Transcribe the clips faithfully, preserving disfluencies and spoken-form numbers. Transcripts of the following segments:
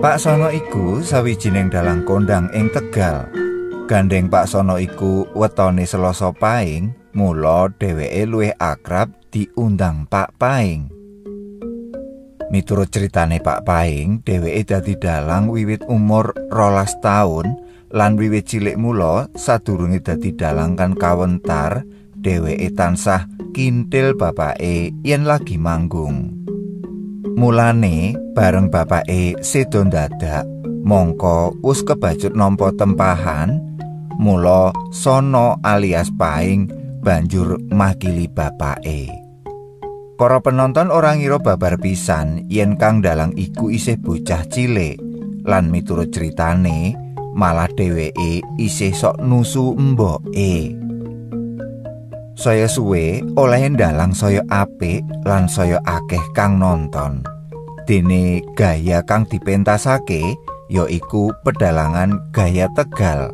Pak Sono iku sawijining dalang kondang ing Tegal. Gandeng Pak Sono iku wetone Selasa Paing, mula dheweke luwih akrab diundang Pak Paing. Miturut critane Pak Paing, dheweke dadi dalang wiwit umur rolas taun lan wiwit cilik mula sadurunge dadi dalang kan kawentar, dheweke tansah kintil bapake yen lagi manggung. Mulane bareng bapake sedo dadak, mongko wis kebacut nampa tempahan, mula Sono alias Paing banjur makili bapake. Para penonton ora ngira babar pisan yen kang dalang iku isih bocah cilik, lan miturut critane malah dheweke isih sok nusu emboke. Saya suwe oleh dalang saya apik lan saya akeh kang nonton. Dene gaya kang dipentasake yaiku pedalangan gaya Tegal.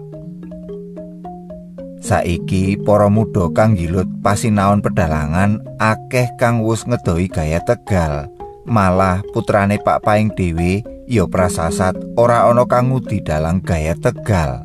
Saiki para muda kang ngilut pasinaon pedalangan akeh kang wis ngedoi gaya Tegal. Malah putrane Pak Paing dhewe ya prasasat ora ana kang ngudi dalang gaya Tegal.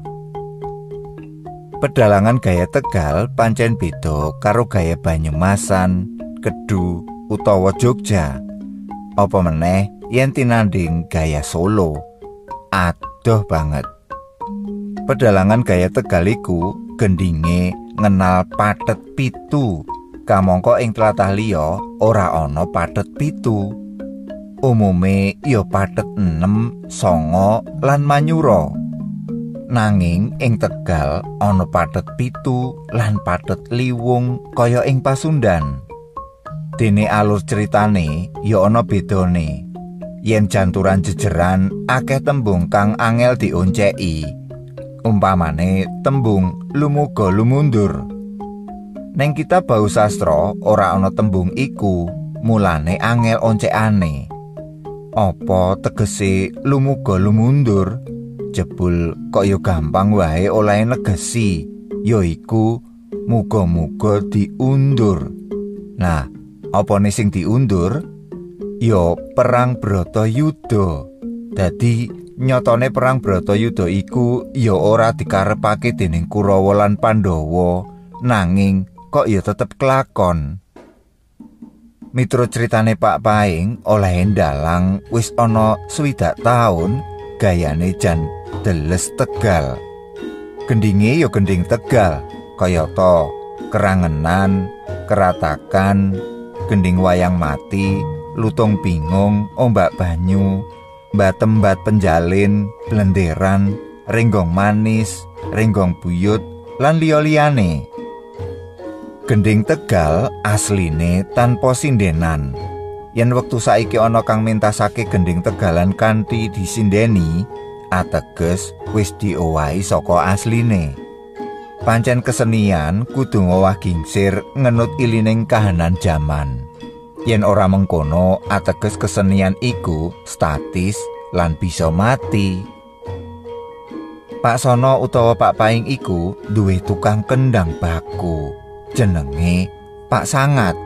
Pedalangan gaya Tegal pancen beda karo gaya Banyumasan, Kedu utawa Jogja. Apa meneh yen tinanding gaya Solo, adoh banget. Pedalangan gaya Tegal iku gendinge ngenal pathet pitu, kamangka ing tlatah liya ora ana pathet pitu. Umume ya pathet enem, sanga lan manyura. Nanging ing Tegal ana pathet pitu lan pathet liwung kaya ing Pasundan. Dene alur critane ya ana bedane. Yen janturan jejeran akeh tembung kang angel dionceki. Umpamane tembung lumuga lumundur. Neng kitab Bausastra ora ana tembung iku, mulane angel oncekane. Apa tegese lumuga lumundur? Jebul kok yo gampang wae oleh negesi, yaiku muga-muga diundur. Nah, apane sing diundur? Yo perang Bratayuda. Dadi nyatane perang Bratayuda iku yo ora dikarepake dening Kurawa lan Pandhawa, nanging kok yo tetep kelakon. Miturut critane Pak Paing, oleh dalang wis ana swidak taun, gayane jan deles Tegal. Gendinge ya gending Tegal, kayata kerangenan, keratakan, gending wayang mati, lutung bingung, ombak banyu, batembat penjalin, blenderan, renggong manis, renggong buyut, lan liya-liyane. Gending Tegal asline tanpa sindenan. Yen wektu saiki ana kang mentasake gending Tegalan kanthi disindeni, ateges wis diowahi saka asline. Pancen kesenian kudu ngowah gingsir ngenut ilining kahanan jaman. Yen ora mengkono, ateges kesenian iku statis lan bisa mati. Pak Sono utawa Pak Paing iku duwe tukang kendang baku, jenenge Pak Sangat.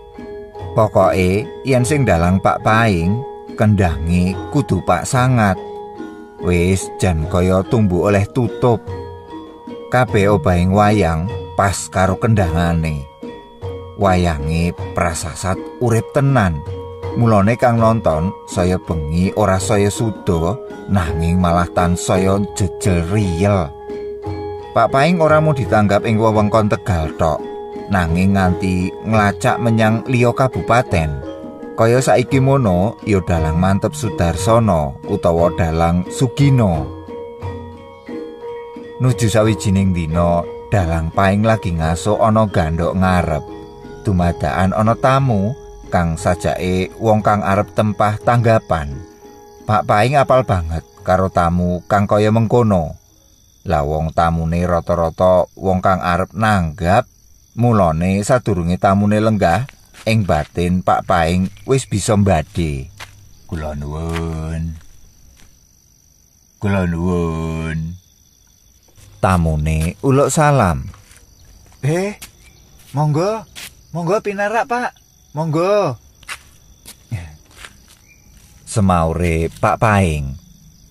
Pokoke yen sing dalang Pak Paing, kendange kudu Pak Sangat. Wis jan kaya tumbu oleh tutup. Kabeh obahing wayang pas karo kendangane. Wayange prasasat urip tenan. Mulane kang nonton saya bengi ora saya suda, nanging malah tansaya jejel riyel. Pak Paing ora mung ditanggap ing wewengkon Tegal tok, nanging nganti nglacak menyang liya kabupaten. Kaya saiki mono ya dalang Mantep Sudarsono utawa dalang Sugino. Nuju sawijining dina, dalang Paing lagi ngaso ana gandok ngarep. Dumadaan ana tamu kang sajake wong kang arep tempah tanggapan. Pak Paing apal banget karo tamu kang kaya mengkono. Lah wong tamune rata-rata wong kang arep nanggap, mulane sadurunge tamune lenggah, ing batin Pak Paing wis bisa mbadhe. Kula nuwun. Kula nuwun. Tamune uluk salam. Eh, monggo, monggo pinarak Pak, monggo. Semaure Pak Paing.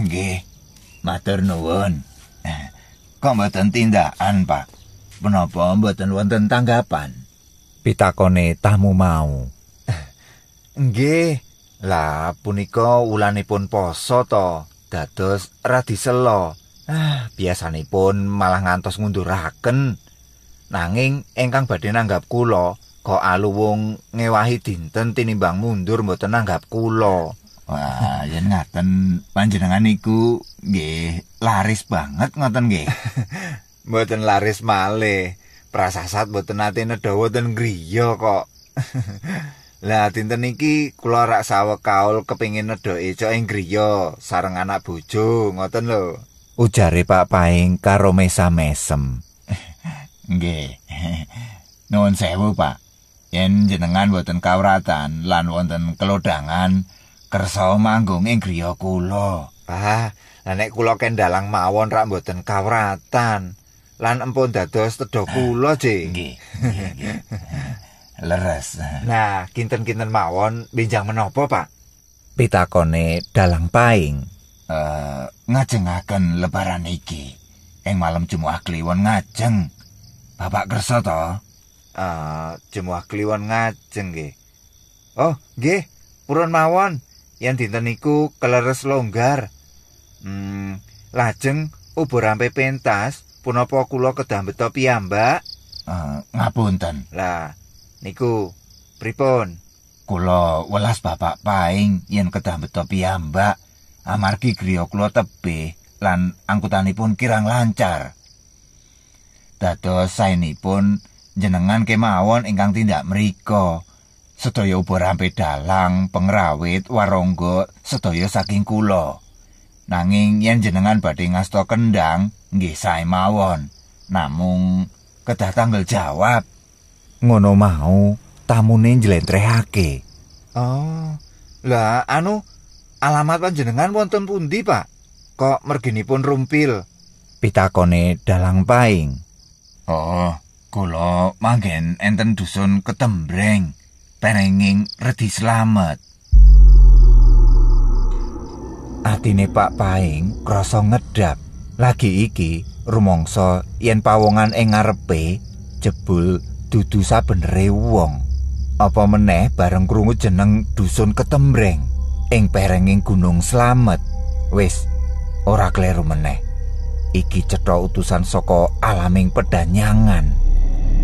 Nggih, matur nuwun. Kok mboten tindakan, Pak? Menapa mboten wonten tanggapan? Pitakone tamu mau. Nggih, lah punika wulanipun poso to, dados radi selo. Ah, biasanipun malah ngantos ngunduraken. Nanging ingkang badhe nanggap kula kok aluwung ngewahi dinten tinimbang mundur mboten nanggap kula. Wah, yen ngaten panjenengan niku nggih laris banget ngoten nggih. Mboten laris malih. Prasasat mboten nate nedha wonten griya kok. Lah dinten iki kula rak saweg kaul kepengin nedhoke cok ing griya sareng anak bojo ngoten lho. Ujare Pak Paing karo mesam-mesem. Nggih. Nuwun sewu, Pak. Yen jenengan boten kawratan lan wonten kelodhangan kersa manggung ing griya kula. Ah, lah nek kula kendalang mawon rak boten kawratan. Lan empun dados tedha kula, Jeng. Nggih. Leres. Nah, kinten-kinten mawon benjang menapa, Pak? Pitakone Dalang Paing. Eh, ngajengaken lebaran iki. Ing malam Jumat Kliwon ngajeng. Bapak kersa to? Eh, Jumat Kliwon ngajeng nggih. Oh, nggih, purun mawon. Yen dinten niku keleres longgar. Hmm, lajeng ubur ampe pentas, punapa kula kedah beto piyambak? Uh, ngapunten. Lah, niku pripun? Kula welas Bapak Paing yen kedah beto piyambak, amargi griya kula tebih lan angkutanipun kirang lancar. Dados saenipun jenengan kemawon ingkang tindak mrika. Sedaya ubur ampe dalang, pengrawit, warangga, sedaya saking kula. Nanging yen jenengan badhe ngasta kendang, nggih sae mawon. Namung kedah tanggal jawab. Ngono mau, tamune njlentrehake. Oh, lah anu alamat panjenengan wonten pundi, Pak? Kok merginipun rumpil? Pitakone Dalang Paing. Oh, kula manggen enten dusun Ketembreng. Perenging Redi Slamet. Atine Pak Paing krasa ngedap. Lagi iki rumangsa yen pawongan ing ngarepe jebul dudu sabenere wong. Apa meneh bareng krungu jeneng dusun Ketembreng ing perenging Gunung Slamet. Wis ora kleru meneh. Iki cetha utusan saka alaming pedanyangan.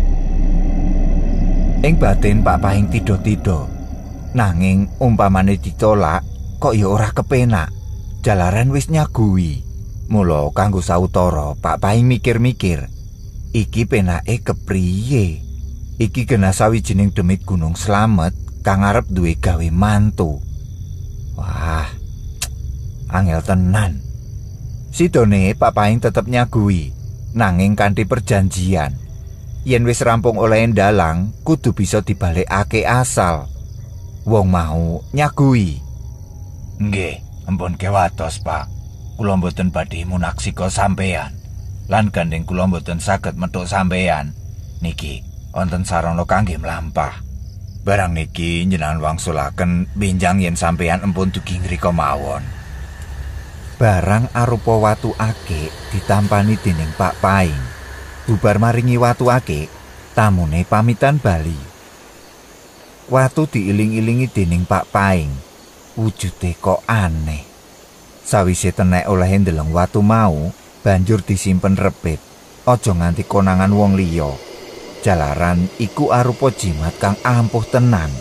Ing batin Pak Paing tido-tido. Nanging umpamane ditolak kok ya ora kepenak. Jalaran wis nyaguhi. Mula kanggo sautara Pak Paing mikir-mikir, iki penake kepriye? Iki kena sawijining demit Gunung Slamet kang arep duwe gawe mantu. Wah, angel tenan. Sidone Pak Paing tetep nyaguhi, nanging kanthi perjanjian. Yen wis rampung oleh dalang, kudu bisa dibalekake asal. Wong mau nyaguhi. Nggih, ampun kewatos, Pak. Kula mboten badhe munaksika sampeyan. Lan gandeng kula mboten saged metuk sampeyan. Niki wonten sarana kangge mlampah. Barang niki njenengan wangsulaken benjang yen sampeyan ampun dugi ngrika mawon. Barang arupa watu akik ditampani dening Pak Paing. Bubar maringi watu akik, tamune pamitan bali. Watu diiling-ilingi dening Pak Paing. Wujude kok aneh. Sawise tenek oleh ndeleng watu mau, banjur disimpen repit. Aja nganti konangan wong liya. Jalaran iku arupa jimat kang ampuh tenan.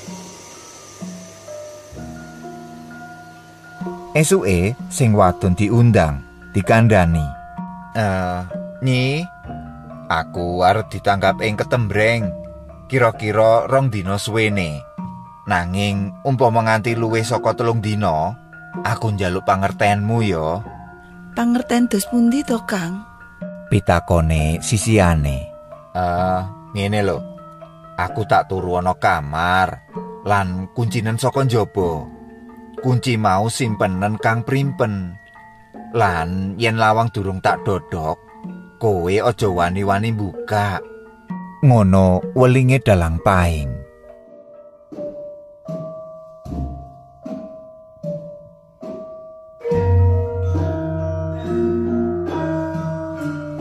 Esuke sing wadon diundang, dikandhani. Eh, Nyi, aku arep ditangkap ing Ketembreng. Kira-kira rong dina suwene. Nanging umpama nganti luwih saka telung dina, aku njaluk pangertenmu ya. Pangerten dos pundi to, Kang? Pitakone sisiane. Eh, ngene lho. Aku tak turu ana kamar lan kuncinen saka njaba. Kunci mau simpenen kang primpen. Lan yen lawang durung tak dodok, kowe aja wani-wani buka. Ngono welinge Dalang Paing.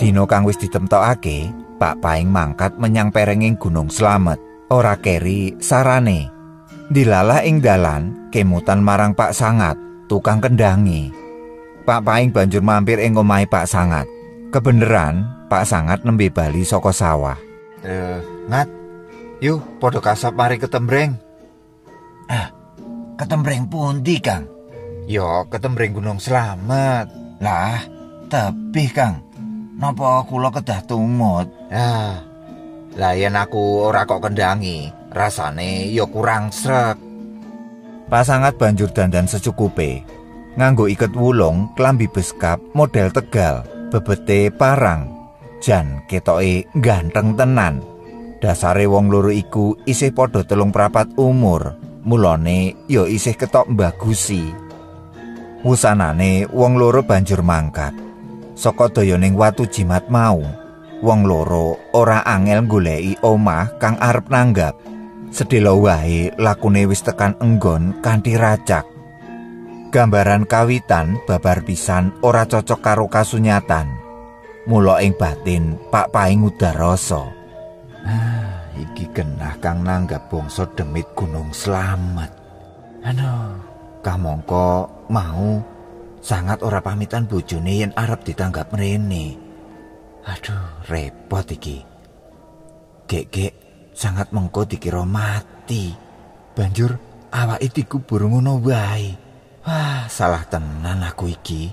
Dino kang wis ditemtokake, Pak Paing mangkat menyang perenging Gunung Slamet. Ora keri sarane. Dilalah ing dalan kemutan marang Pak Sangat, tukang kendangi. Pak Paing banjur mampir ing omahe Pak Sangat. Kebeneran Pak Sangat nembe bali saka sawah. Eh, Ngat. Yuk, padha kasap mari ketembreng. Ah, ketembreng pundi, Kang? Yo, ketembreng Gunung Slamet. Lah, tebih, Kang. Napa kula kedah tumut? Ah, lah yen aku ora kok kendangi, rasane yo kurang srek. Pak Sangat banjur dandan secukupe. Nganggo iket wulung, klambi beskap model Tegal, bebete parang. Jan ketoke ganteng tenan. Dasare wong loro iku isih padha telung prapat umur, mulane ya isih ketok mbagusi. Wusanane wong loro banjur mangkat. Saka dayaning watu jimat mau, wong loro ora angel goleki omah kang arep nanggap. Sedhela wae lakune wis tekan enggon kanthi racak. Gambaran kawitan babar pisan ora cocok karo kasunyatan. Mula ing batin Pak Paing udarasa. Ah, iki genah kang nanggap bangsa demit Gunung Slamet. Ano, kamangka mau Sangat ora pamitan bojone yen arep ditanggap mrene. Aduh, repot iki. Gek-gek Sangat mengko dikira mati. Banjur awake dikubur ngono wae. Wah, salah tenan aku iki.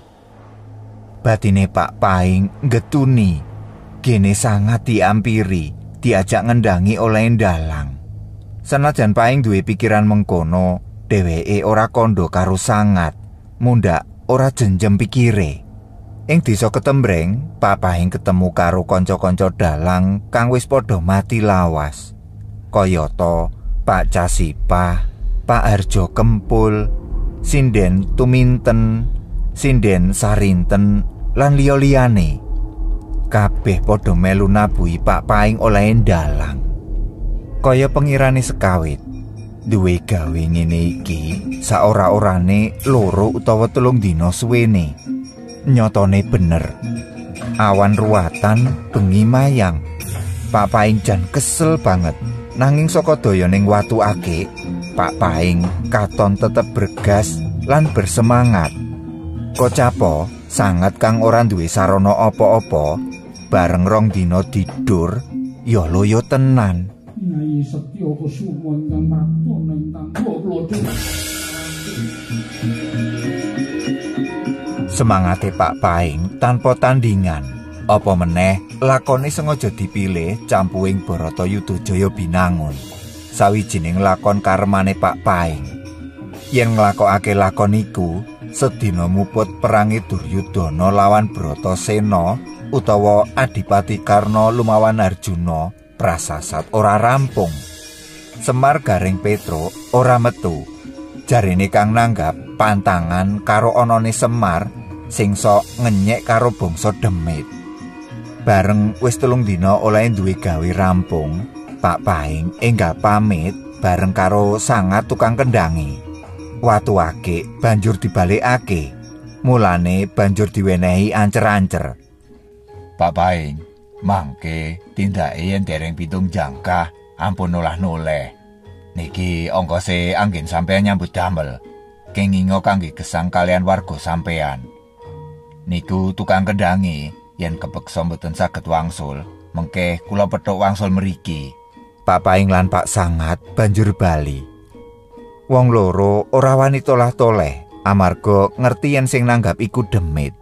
Batine Pak Paing getuni. Gene Sangat diampiri, diajak ngendangi oleh ndalang. Senajan Paing duwe pikiran mengkono, dheweke ora kandha karo Sangat. Mundhak ora jenjem pikire. Ing desa Ketembreng, Pak Paing ketemu karo kanca-kanca dalang kang wis padha mati lawas. Kayata Pak Casipah, Pak Harjo Kempul, Sinden Tuminten, Sinden Sarinten, lan liya-liyane. Kabeh padha melu nabuhi Pak Paing oleh dalang. Kaya pengirane sekawit. Duwe gawe ngene iki saora-orane loro utawa telung dina suwene. Nyatane bener. Awan ruwatan bengi mayang. Pak Paing jan kesel banget. Nanging saka dayaning watu akeh, Pak Paing katon tetep bergas lan bersemangat. Kocapa Sangat kang ora duwe sarana apa-apa, bareng rong dina tidur ya loyo tenan. Nyai Setya Kusuma ingkang praptana ingkang kula. Semangate Pak Paing tanpa tandingan. Apa meneh lakone sengaja dipilih campuing Baratayuda Binangun. Sawijining lakon karemane Pak Paing. Yen nglakokake lakon iku, sedina muput perangi Duryudana lawan Bratasena utawa Adipati Karna lumawan Arjuna. Prasasat ora rampung. Semar Garing Petruk ora metu. Jarine kang nanggap pantangan karo anane Semar sing sok ngenyek karo bangsa demit. Bareng wis telung dina oleh duwe gawe rampung, Pak Paing enggal pamit bareng karo Sangat tukang kendangi. Watu akeh banjur dibalekake. Mulane banjur diwenehi ancer-ancer. Pak Paing, mangke tindake yen dereng pitung jangkah ampun nolah-noleh. Niki ongkose anggen sampeyan nyambut damel. Kengingo kangge gesang kalian warga sampeyan. Niku tukang kendangi yen kepeksa mboten saged wangsul, mengke kula pethuk wangsul mriki. Pak Paing lan Pak Sangat banjur bali. Wong loro ora wani tolah-toleh amarga ngerti yen sing nanggap iku demit.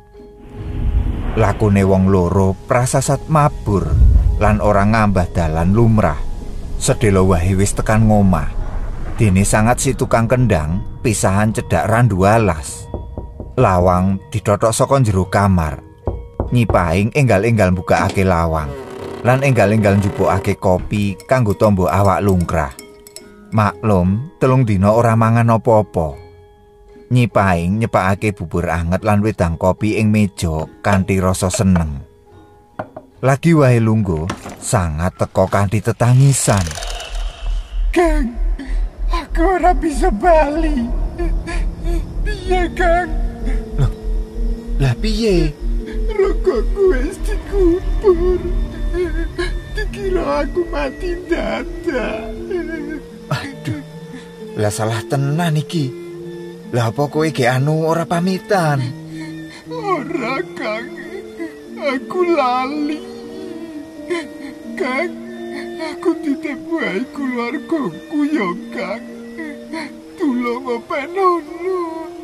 Lakune wong loro prasasat mabur lan ora ngambah dalan lumrah. Sedhela wae wis tekan ngomah. Dene Sangat si tukang kendang pisahan cedhak randu alas. Lawang ditotok saka jero kamar. Nyi Paing enggal-enggal mbukakake lawang lan enggal-enggal njupukake kopi kanggo tombo awak lungkrah. Maklum, telung dina ora mangan apa-apa. Nyi Paing nyepakake bubur anget lan wedang kopi ing meja kanthi rasa seneng. Lagi wae lungguh, Sangat teka kanthi tetangisan. Kang, aku ora bisa bali. Piye, Kang? Loh, lah piye? Roko kok wis dikubur. Dikira aku mati dadak. Aduh, lah salah tenan iki. Lah apa kowe ge anu ora pamitan? Ora, Kang. Aku lali. Kang, aku titip wae keluargaku ya, Kang. Tulung openono.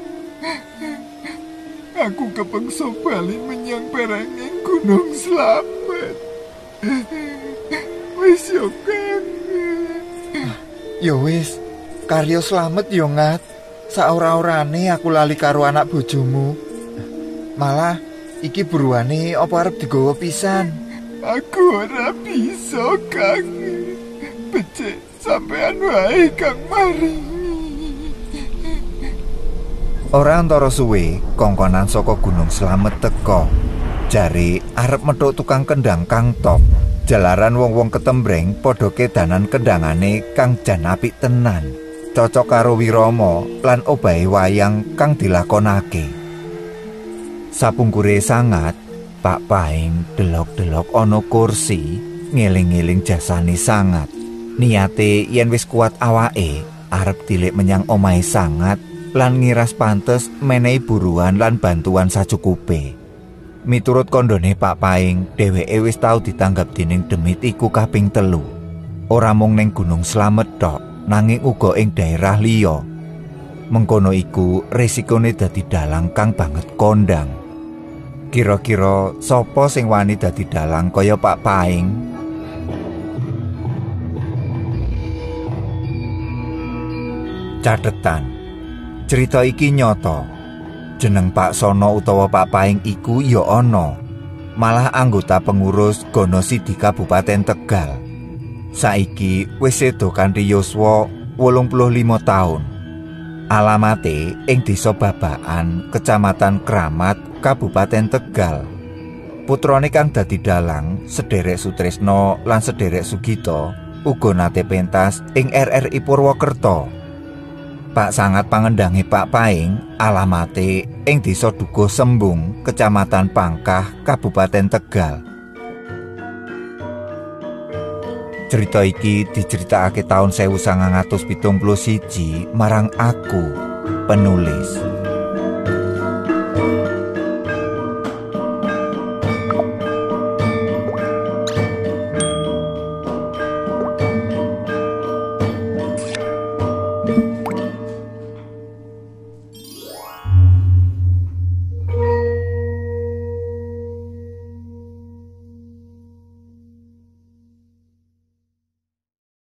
Aku kepengso bali menyang perenging Gunung Slamet. Wis yo, Kang. Ya wis, karya slamet yo ngat. Saora-orane aku lali karo anak bojomu. Malah iki buruane apa arep digawa pisan? Aku ora bisa, Kang. Becik sampean wae Kang mari. Ora antara suwe, kongkonan saka Gunung Slamet teka. Jare arep methuk tukang kendang Kang Tok. Jalaran wong-wong ketembreng padha kedanan kendangane kang jan apik tenan. Cocok karo wirama lan obahe wayang kang dilakonake. Sapungkure sangat, Pak Paing delok-delok ana kursi, ngeling-eling jasane sangat. Niate yen wis kuat awake, arep tilik menyang omahe sangat lan ngiras pantes menehi buruan lan bantuan sacukupe. Miturut kondone Pak Paing, dheweke wis tau ditanggap dening demit iku kaping telu. Ora mung ning Gunung Slamet tok, nanging uga ing daerah liya. Mengkono iku resikone dadi dalang kang banget kondang. Kira-kira sapa sing wani dadi dalang kaya Pak Paing? Catetan. Cerita iki nyata. Jeneng Pak Sono utawa Pak Paing iku ya ana. Malah anggota pengurus Gono Sidi Kabupaten Tegal. Saiki wis sedo kanthi yuswa wolung puluh lima taun. Alamate ing Desa Babakan, Kecamatan Kramat, Kabupaten Tegal. Putrane kang dadi dalang, Sederek Sutresno lan Sederek Sugito, uga nate pentas ing R R I Purwokerto. Pak sangat pangendange Pak Paing, alamate ing Desa Dukuh Sembung, Kecamatan Pangkah, Kabupaten Tegal. Cerita iki diceritakake taun seribu sembilan ratus pitung puluh siji marang aku, penulis.